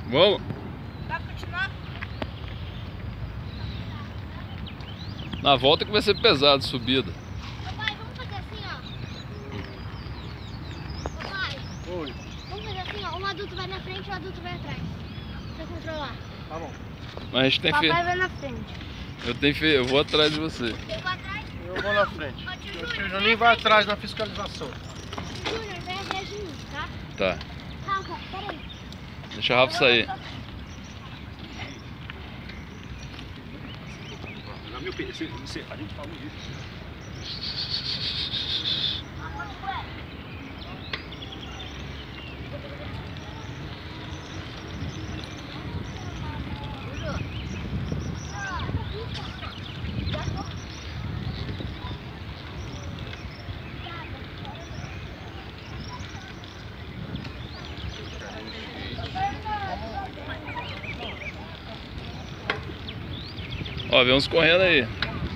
Vamos? Vai continuar? Na volta que vai ser pesado, subida. Ô pai, vamos fazer assim, ó. Ô pai. Oi. Vamos fazer assim, ó. Um adulto vai na frente e o adulto vai atrás. Pra controlar. Tá bom. Mas a gente tem Papai fe... vai na frente. Eu vou atrás de você. Eu vou atrás. Eu vou na frente. Ó, tio O Júnior, tio vem Juninho vai atrás. atrás na fiscalização. Júnior, vem atrás de mim, tá? Tá. Rafa, peraí. Deixa o Rafa sair. Na minha opinião, a gente falou isso. Ó, vem uns correndo aí.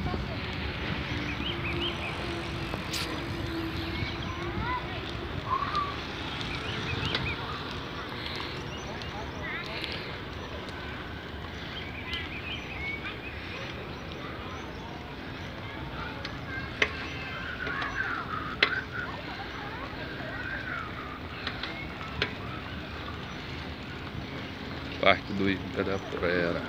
Parque do Ibirapuera.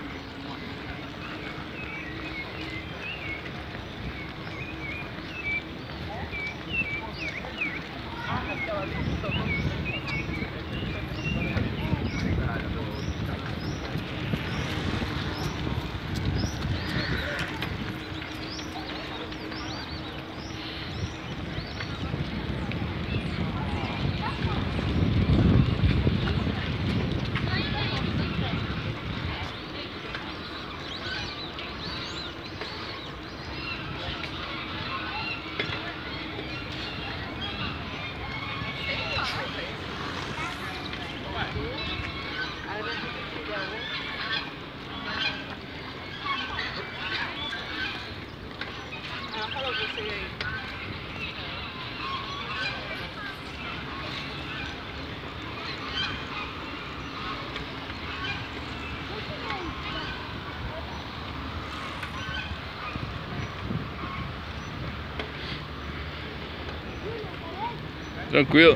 Tranquilo.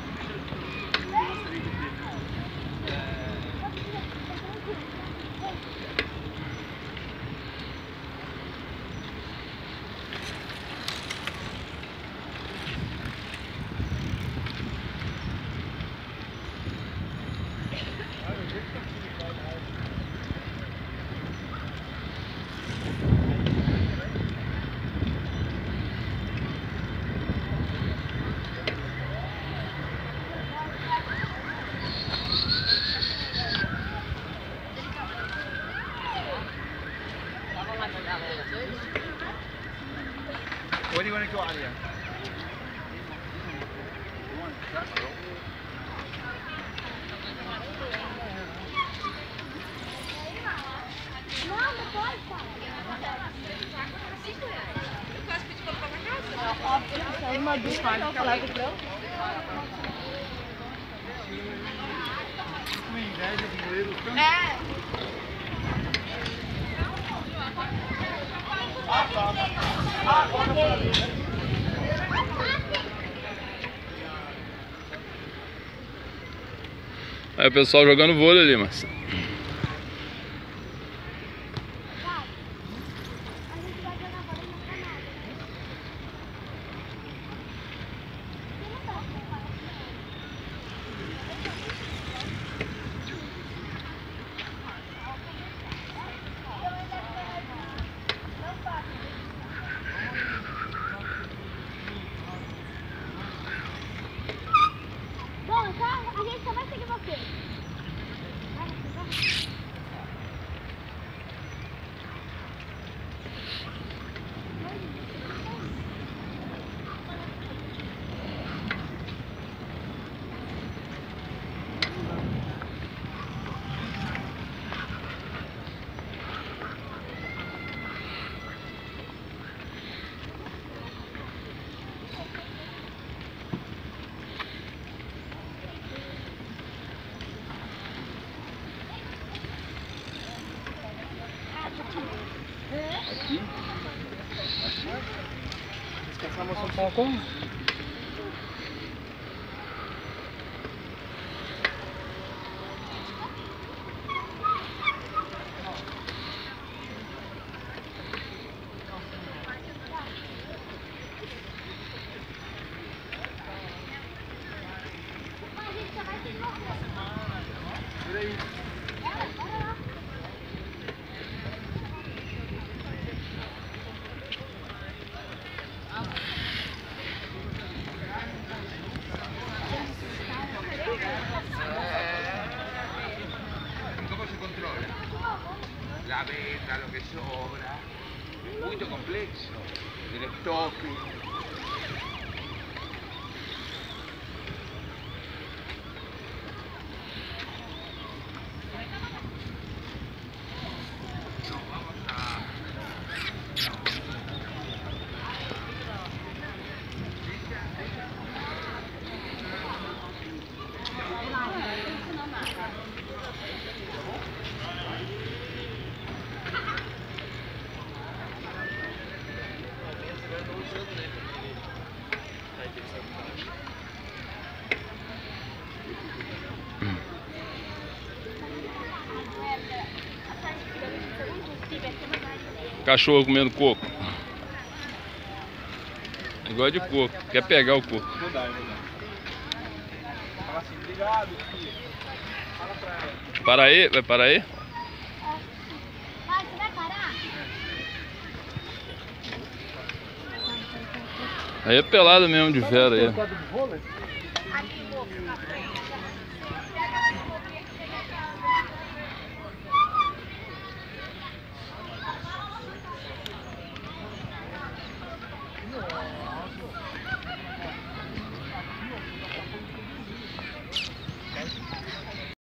Where do you want to go out of here? Não, não pode, pai. Eu quase pedi pra colocar na casa. Óbvio, se é uma dúvida, então falar com o Brão. Com inveja do goleiro. É. Aí o pessoal jogando vôlei ali, mas... A gente vai jogar bola na canal. Bom, então a gente só vai seguir você. Vai, vai. Aqui. Descansamos un poco. ¿Cómo se controla? La beta, lo que sobra, es muy complexo, el estoque. Cachorro comendo coco. Igual de coco. Quer pegar o coco. Vou dar. Fala assim, obrigado, filho. Fala pra ela. Para aí, vai parar aí? Pai, você vai parar? Aí é pelada mesmo de fera aí. Quadro de vôlei? Aqui, moço, na frente.